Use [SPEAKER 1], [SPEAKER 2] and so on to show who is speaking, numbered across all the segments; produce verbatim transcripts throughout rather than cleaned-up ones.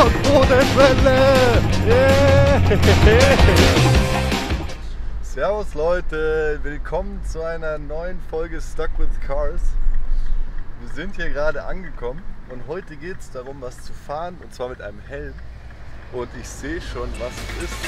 [SPEAKER 1] und Bodenwelle! Yeah. Servus Leute, willkommen zu einer neuen Folge Stuck with Cars. Wir sind hier gerade angekommen und heute geht es darum, was zu fahren, und zwar mit einem Helm. Und ich sehe schon, was es ist.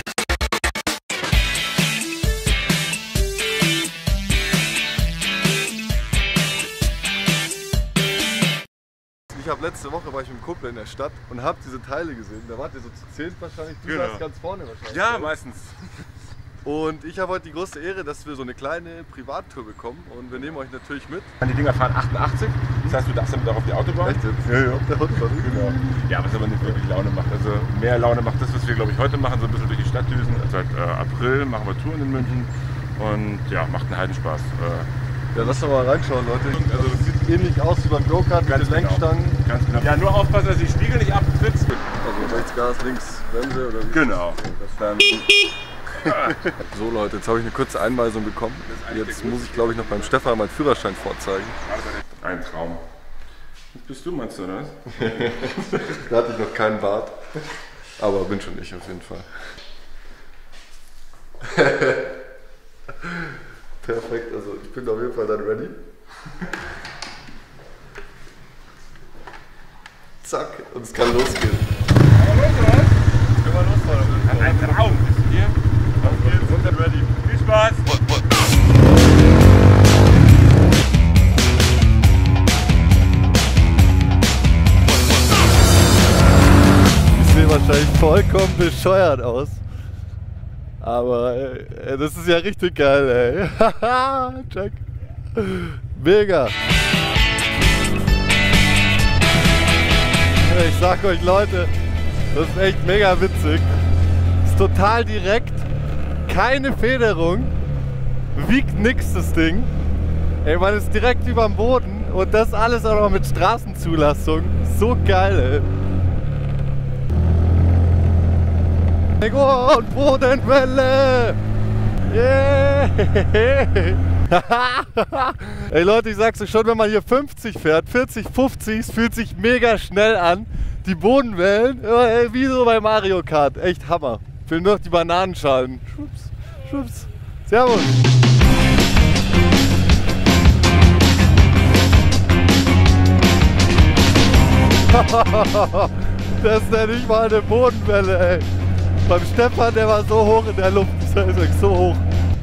[SPEAKER 1] Ich habe letzte Woche war ich mit einem Kumpel in der Stadt und habe diese Teile gesehen. Da wart ihr so zu zehn wahrscheinlich. Du
[SPEAKER 2] genau.
[SPEAKER 1] warst ganz vorne wahrscheinlich.
[SPEAKER 2] Ja,
[SPEAKER 1] oder?
[SPEAKER 2] Meistens.
[SPEAKER 1] Und ich habe heute die große Ehre, dass wir so eine kleine Privattour bekommen und wir nehmen euch natürlich mit.
[SPEAKER 2] Die Dinger fahren achtundachtzig, das heißt, du darfst damit auch auf die Autobahn.
[SPEAKER 1] Echt jetzt? Ja, ja. Auf der Autobahn.
[SPEAKER 2] Genau. Ja, was aber nicht wirklich Laune macht. Also mehr Laune macht das, was wir glaube ich heute machen, so ein bisschen durch die Stadt düsen. Seit äh, April machen wir Touren in München und ja, macht einen Heidenspaß. Äh,
[SPEAKER 1] Ja, lass doch mal reinschauen, Leute. Also das sieht ähnlich aus wie beim Go-Kart mit den Lenkstangen.
[SPEAKER 2] Genau. Ganz genau. Ja, nur aufpassen, dass die Spiegel nicht abtrittst.
[SPEAKER 1] Also rechts Gas, links Bremse oder wie?
[SPEAKER 2] Genau. Dann
[SPEAKER 1] so Leute, jetzt habe ich eine kurze Einweisung bekommen. Jetzt muss ich glaube ich noch beim Stefan meinen Führerschein vorzeigen.
[SPEAKER 2] Ein Traum. Was bist du, meinst du, oder was?
[SPEAKER 1] Da hatte ich noch keinen Bart. Aber bin schon ich auf jeden Fall. Perfekt, also ich bin auf jeden Fall dann ready. Zack, und es kann losgehen.
[SPEAKER 2] Ein Traum ist hier. Auf geht's, sind wir ready. Viel Spaß!
[SPEAKER 1] Ich sehe wahrscheinlich vollkommen bescheuert aus. Aber ey, das ist ja richtig geil, ey. Haha, check. Mega. Ich sag euch Leute, das ist echt mega witzig. Ist total direkt, keine Federung, wiegt nix das Ding. Ey, man ist direkt über dem Boden und das alles auch noch mit Straßenzulassung. So geil, ey. Und Bodenwelle! Yeah! Ey Leute, ich sag's euch schon, wenn man hier fünfzig fährt, vierzig, fünfzig, es fühlt sich mega schnell an. Die Bodenwellen, ey, wie so bei Mario Kart, echt Hammer. Fehlen nur noch die Bananenschalen. Schwupps, schwupps. Servus! Das ist ja nicht mal eine Bodenwelle, ey. Beim Stefan, der war so hoch in der Luft, das ist echt so hoch.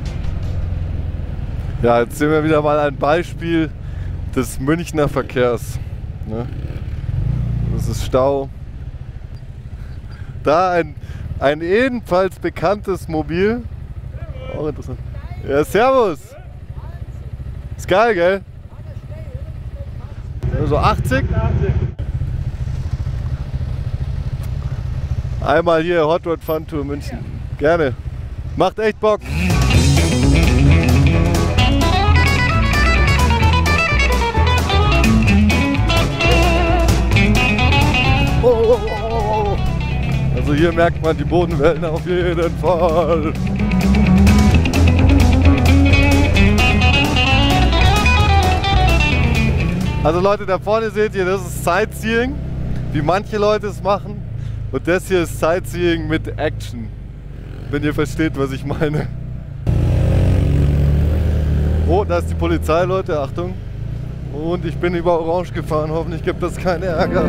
[SPEAKER 1] Ja, jetzt sehen wir wieder mal ein Beispiel des Münchner Verkehrs. Ne? Das ist Stau. Da ein, ein ebenfalls bekanntes Mobil. Auch interessant. Ja, servus. Ist geil, gell? So achtzig? Einmal hier Hot Rod Fun Tour München. Gerne. Macht echt Bock. Oh, oh, oh, oh. Also hier merkt man die Bodenwellen auf jeden Fall. Also Leute, da vorne seht ihr, das ist Sightseeing, wie manche Leute es machen. Und das hier ist Sightseeing mit Action, wenn ihr versteht, was ich meine. Oh, da ist die Polizei, Leute, Achtung. Und ich bin über Orange gefahren, hoffentlich gibt es keinen Ärger.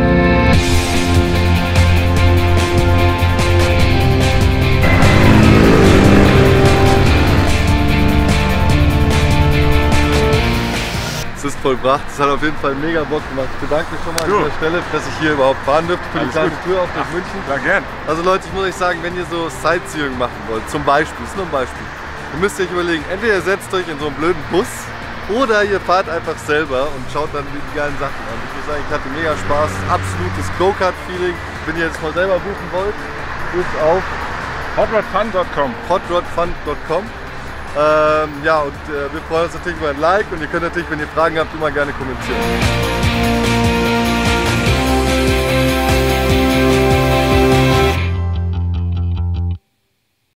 [SPEAKER 1] Es ist vollbracht, es hat auf jeden Fall mega Bock gemacht. Ich bedanke mich schon mal an dieser Stelle, dass ich hier überhaupt fahren durfte für die kleine Tour auf nach München.
[SPEAKER 2] Ja, gern.
[SPEAKER 1] Also Leute, ich muss euch sagen, wenn ihr so Sightseeing machen wollt, zum Beispiel, das ist nur ein Beispiel, dann müsst ihr euch überlegen, entweder ihr setzt euch in so einen blöden Bus oder ihr fahrt einfach selber und schaut dann die geilen Sachen an. Ich muss sagen, ich hatte mega Spaß, absolutes Go-Kart-Feeling. Wenn ihr jetzt mal selber buchen wollt, ruft auf
[SPEAKER 2] hot rod fun punkt com.
[SPEAKER 1] hot rod fun punkt com. Ähm, ja, und äh, wir freuen uns natürlich über ein Like und ihr könnt natürlich, wenn ihr Fragen habt, immer gerne kommentieren.